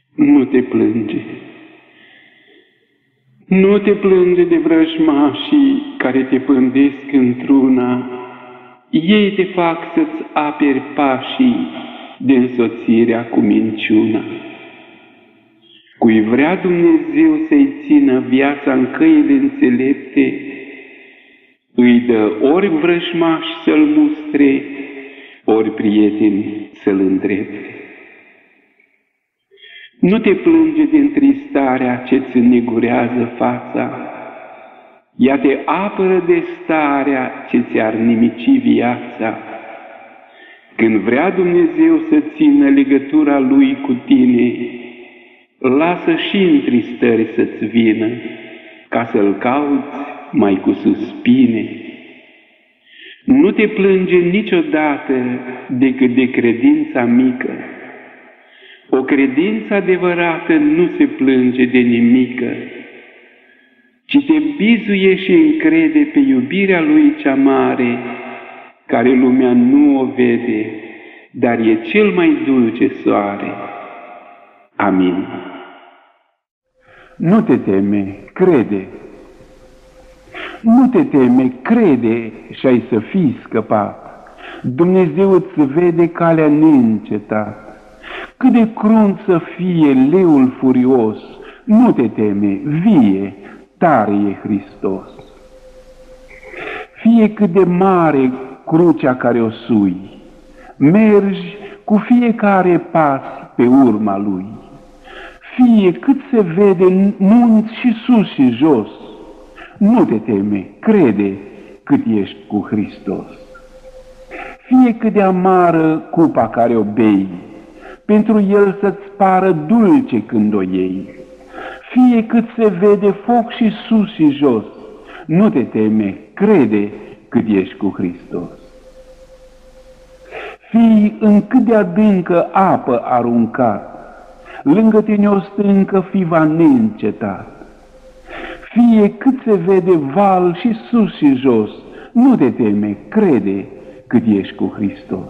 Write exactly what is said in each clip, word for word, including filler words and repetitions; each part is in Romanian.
Nu te plânge. Nu te plânge de vrăjmașii care te pândesc într-una. Ei te fac să-ți aperi pașii de însoțirea cu minciuna. Cui vrea Dumnezeu să-i țină viața în căile înțelepte, îi dă ori vrăjmaș să-l mustre, ori prieteni să-l îndrepte. Nu te plânge de întristarea ce-ți înnegurează fața, ea te apără de starea ce ți-ar nimici viața. Când vrea Dumnezeu să țină legătura Lui cu tine, lasă și întristări să-ți vină, ca să-L cauți mai cu suspine. Nu te plânge niciodată decât de credința mică. O credință adevărată nu se plânge de nimică, ci te bizuie și încrede pe iubirea Lui cea mare, care lumea nu o vede, dar e cel mai dulce soare. Amin. Nu te teme, crede. Nu te teme, crede și ai să fii scăpat. Dumnezeu îți vede calea neîncetat. Cât de crunt să fie leul furios, nu te teme, vie, tare e Hristos. Fie cât de mare crucea care o sui, mergi cu fiecare pas pe urma Lui. Fie cât se vede munți și sus și jos, nu te teme, crede cât ești cu Hristos. Fie cât de amară cupa care o bei, pentru El să-ți pară dulce când o iei. Fie cât se vede foc și sus și jos, nu te teme, crede cât ești cu Hristos. Fii în cât de adâncă apă aruncat, lângă tine o stâncă fi va neîncetat. Fie cât se vede val și sus și jos, nu te teme, crede cât ești cu Hristos.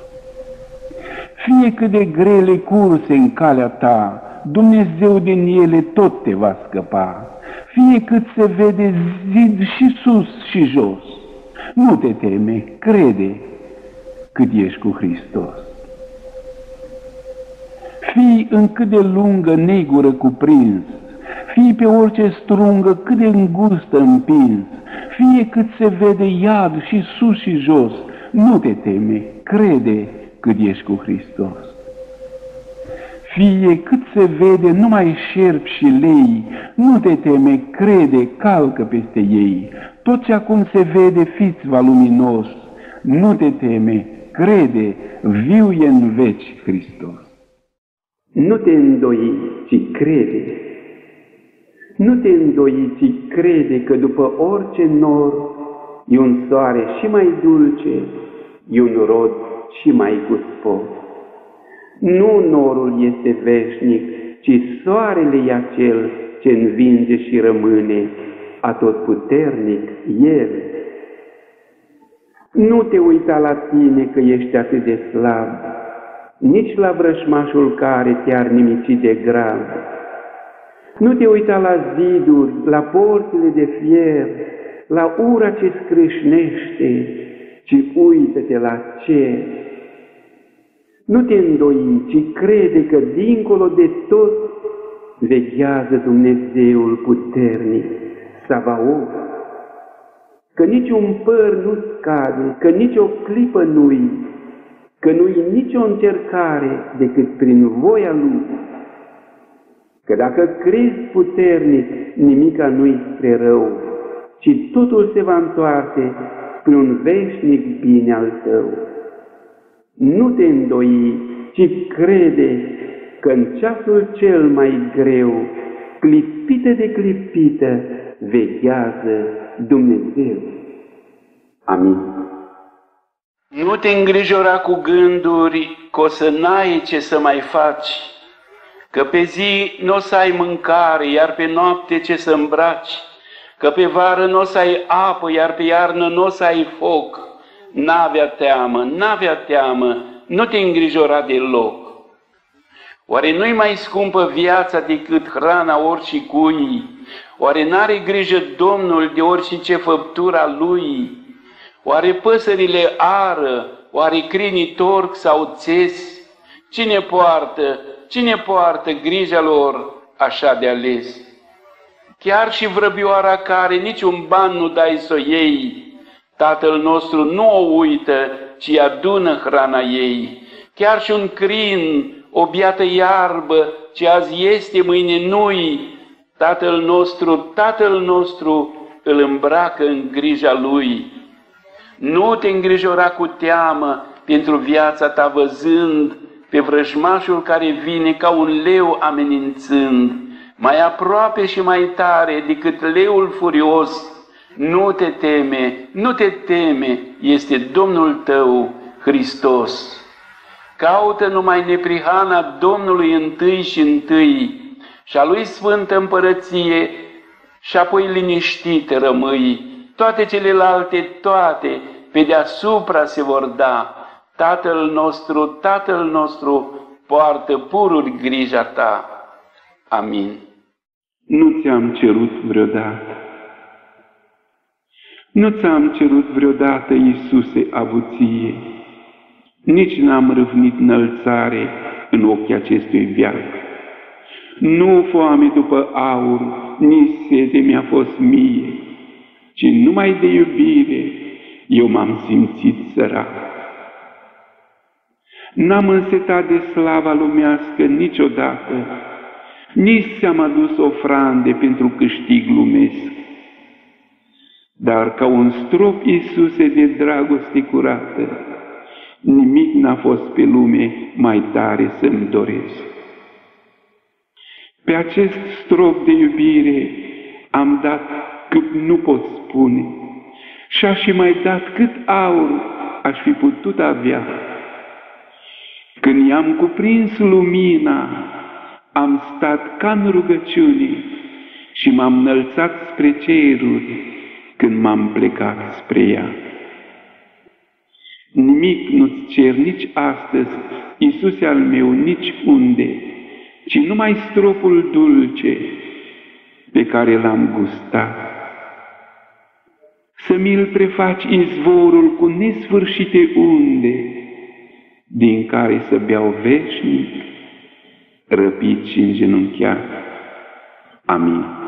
Fie cât de grele curse în calea ta, Dumnezeu din ele tot te va scăpa. Fie cât se vede zid și sus și jos, nu te teme, crede cât ești cu Hristos. Fii în cât de lungă negură cuprins, fii pe orice strungă cât de îngustă împins, fie cât se vede iad și sus și jos, nu te teme, crede cât ești cu Hristos. Fie cât se vede numai șerp și lei, nu te teme, crede, calcă peste ei. Tot ce acum se vede, fiți va luminos, nu te teme, crede, viu e în veci Hristos. Nu te îndoi, ci crede. Nu te îndoi, ci crede că după orice nor e un soare și mai dulce, e un rod și mai cu spor. Nu norul este veșnic, ci soarele e acel ce învinge și rămâne, atotputernic El. Nu te uita la tine că ești atât de slab, nici la vrășmașul care te-ar nimici de grav. Nu te uita la ziduri, la porțile de fier, la ura ce scrâșnește, ci uită-te la cer. Nu te îndoi, ci crede că dincolo de tot veghează Dumnezeul puternic, Savaot, că nici un păr nu scade, că nici o clipă nu-i, că nu-i nicio încercare decât prin voia Lui, că dacă crezi puternic, nimica nu-i spre rău, ci totul se va întoarce spre un veșnic bine al tău. Nu te îndoi, ci crede că în ceasul cel mai greu, clipită de clipită, veghează Dumnezeu. Amin. Nu te îngrijora cu gânduri că o să n-ai ce să mai faci, că pe zi nu o să ai mâncare, iar pe noapte ce să îmbraci, că pe vară nu o să ai apă, iar pe iarnă nu o să ai foc. N-avea teamă, n-avea teamă, nu te îngrijora deloc. Oare nu-i mai scumpă viața decât hrana oricui? Oare n-are grijă Domnul de orice făptura Lui? Oare păsările ară? Oare crinii torc sau țes? Cine poartă, cine poartă grija lor așa de ales? Chiar și vrăbioara care niciun ban nu dai să o iei, Tatăl nostru nu o uită, ci adună hrana ei. Chiar și un crin, o biată iarbă, ce azi este, mâine nu-i, Tatăl nostru, Tatăl nostru îl îmbracă în grija Lui. Nu te îngrijora cu teamă pentru viața ta, văzând pe vrăjmașul care vine ca un leu amenințând, mai aproape și mai tare decât leul furios. Nu te teme, nu te teme, este Domnul tău, Hristos. Caută numai neprihana Domnului întâi și întâi și a Lui sfântă împărăție și apoi liniștit rămâi. Toate celelalte, toate, pe deasupra se vor da. Tatăl nostru, Tatăl nostru, poartă pururi grija ta. Amin. Nu ți-am cerut vreodată, nu ți-am cerut vreodată, Iisuse, avuție, nici n-am râvnit înălțare în ochii acestui veac. Nu foame după aur, nici sete mi-a fost mie, ci numai de iubire eu m-am simțit sărac. N-am însetat de slava lumească niciodată, nici ți-am adus ofrande pentru câștig lumesc. Dar ca un strop, Iisuse, de dragoste curată, nimic n-a fost pe lume mai tare să-mi doresc. Pe acest strop de iubire am dat cât nu pot spune, și aș fi mai dat cât aur aș fi putut avea. Când i-am cuprins lumina, am stat ca în rugăciune și m-am înălțat spre ceruri când m-am plecat spre ea. Nimic nu-ți cer nici astăzi, Iisuse al meu, nici unde, ci numai stropul dulce pe care l-am gustat. Să mi-l prefaci izvorul cu nesfârșite unde, din care să beau veșnic, răpit și îngenunchiat. Amin.